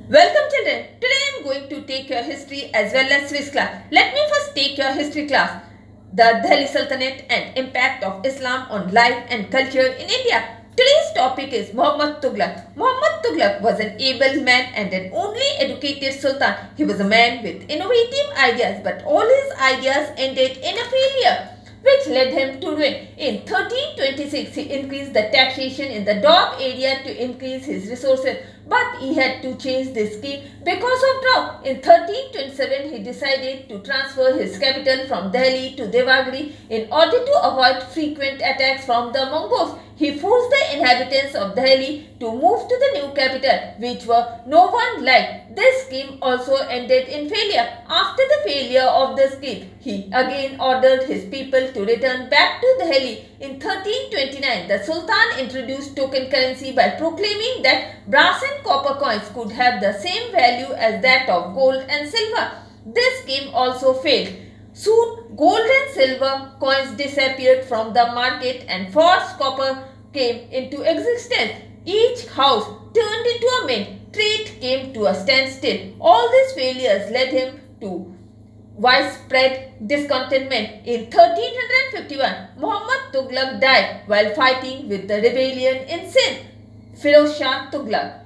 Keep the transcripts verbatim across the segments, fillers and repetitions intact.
Welcome children. Today I am going to take your history as well as Swiss class. Let me first take your history class. The Delhi Sultanate and impact of Islam on life and culture in India. Today's topic is Muhammad Tughlaq. Muhammad Tughlaq was an able man and an only educated sultan. He was a man with innovative ideas, but all his ideas ended in a failure, which led him to ruin. In thirteen twenty-six, he increased the taxation in the Doab area to increase his resources, but he had to change this scheme because of drought. In thirteen twenty-seven, he decided to transfer his capital from Delhi to Devagiri in order to avoid frequent attacks from the Mongols. He forced the inhabitants of Delhi to move to the new capital, which were no one liked. This scheme also ended in failure. After the failure of the scheme, he again ordered his people to return back to Delhi. In thirteen twenty-nine, the Sultan introduced token currency by proclaiming that brass and copper coins could have the same value as that of gold and silver. This scheme also failed. Soon, gold and silver coins disappeared from the market and false copper came into existence. Each house turned into a mint. Trade came to a standstill. All these failures led him to widespread discontentment. In thirteen fifty-one, Muhammad Tughlaq died while fighting with the rebellion in Sindh. Firoz Shah Tughlaq.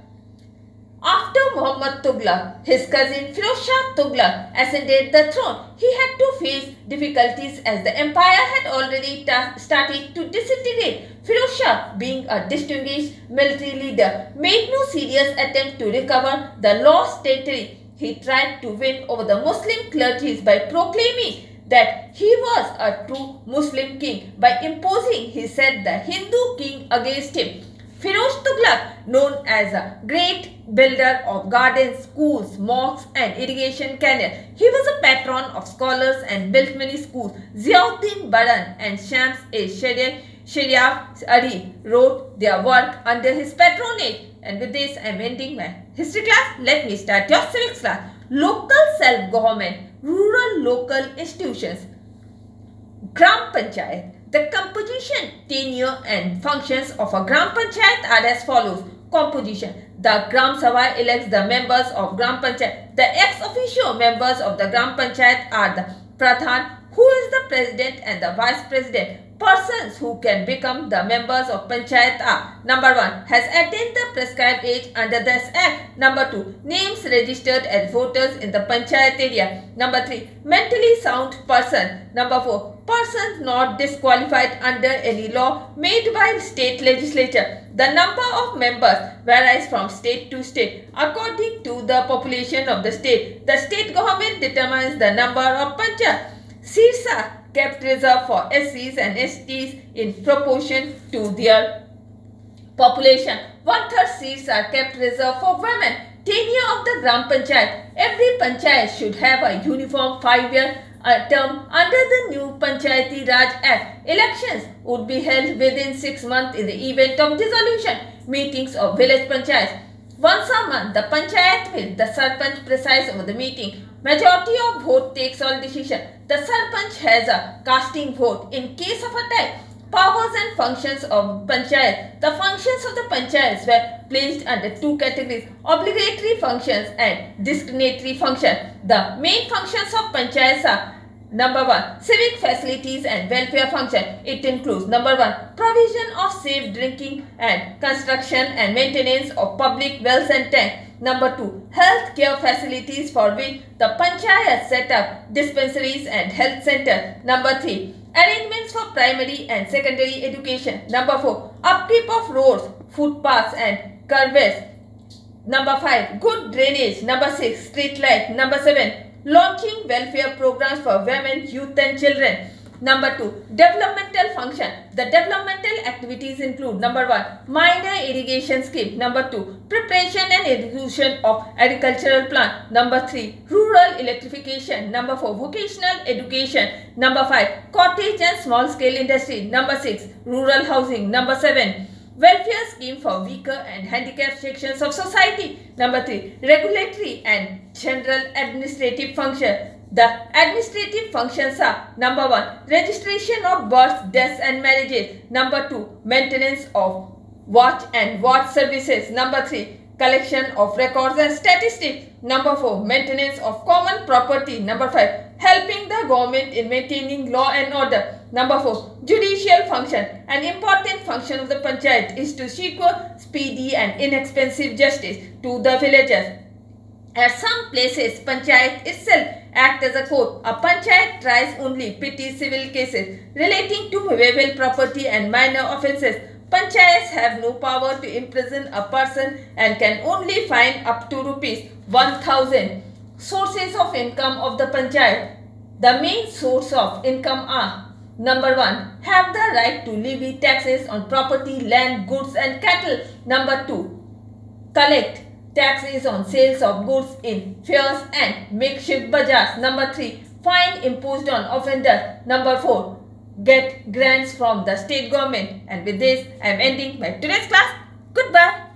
After Muhammad Tughlaq, his cousin Firoz Shah Tughlaq ascended the throne. He had to face difficulties as the empire had already started to disintegrate. Firoz Shah, being a distinguished military leader, made no serious attempt to recover the lost territory. He tried to win over the Muslim clergy by proclaiming that he was a true Muslim king by imposing, he said, the Hindu king against him. Firoz Tughlaq, known as a great builder of gardens, schools, mosques and irrigation canals. He was a patron of scholars and built many schools. Ziauddin Baran and Shams-e-Sharif Ali wrote their work under his patronage. And with this, I am ending my history class. Let me start your civics class. Local self-government, rural local institutions, Gram Panchayat. The composition, tenure and functions of a Gram Panchayat are as follows. Composition. The Gram Sabha elects the members of Gram Panchayat. The ex officio members of the Gram Panchayat are the Pradhan, who is the president and the vice president. Persons who can become the members of Panchayat are: number one, has attained the prescribed age under this Act. Number two, names registered as voters in the Panchayat area. Number three, mentally sound person. Number four, persons not disqualified under any law made by state legislature. The number of members varies from state to state according to the population of the state. The state government determines the number of Panchayat. Seats are kept reserved for S Cs and S Ts in proportion to their population. One-third seats are kept reserved for women. Tenure of the Gram Panchayat. Every Panchayat should have a uniform five-year uh, term under the new Panchayati Raj Act. Elections would be held within six months in the event of dissolution. Meetings of village panchayats. Once a month, the Panchayat will, the Sarpanch presides over the meeting. Majority of vote takes all decision. The Sarpanch has a casting vote in case of a tie. Powers and functions of Panchayat. The functions of the Panchayats were placed under two categories: obligatory functions and discriminatory functions. The main functions of Panchayats are: number one, civic facilities and welfare function. It includes: number one, provision of safe drinking and construction and maintenance of public wells and tanks. Number two, health care facilities for which the Panchayat set up dispensaries and health centers. Number three, arrangements for primary and secondary education. Number four, upkeep of roads, footpaths and curbways. Number five, good drainage. Number six, street light. Number seven, launching welfare programs for women, youth and children. Number two, developmental function. The developmental activities include: number one, minor irrigation scheme. Number two, preparation and execution of agricultural plant. Number three, rural electrification. Number four, vocational education. Number five, cottage and small scale industry. Number six, rural housing. Number seven, welfare scheme for weaker and handicapped sections of society. Number three, regulatory and general administrative function. The administrative functions are: number one, registration of births, deaths and marriages. Number two, maintenance of watch and watch services. Number three, collection of records and statistics. Number four, maintenance of common property. Number five, helping the government in maintaining law and order. Number four, judicial function. An important function of the panchayat is to secure speedy and inexpensive justice to the villagers. At some places, panchayat itself acts as a court. A panchayat tries only petty civil cases relating to movable property and minor offences. Panchayats have no power to imprison a person and can only fine up to rupees one thousand. Sources of income of the panchayat. The main source of income are: Number one, have the right to levy taxes on property, land, goods and cattle. Number two, collect taxes on sales of goods in fairs and makeshift bazaars. Number three, fine imposed on offender. Number four, get grants from the state government. And with this, I am ending my today's class. Goodbye.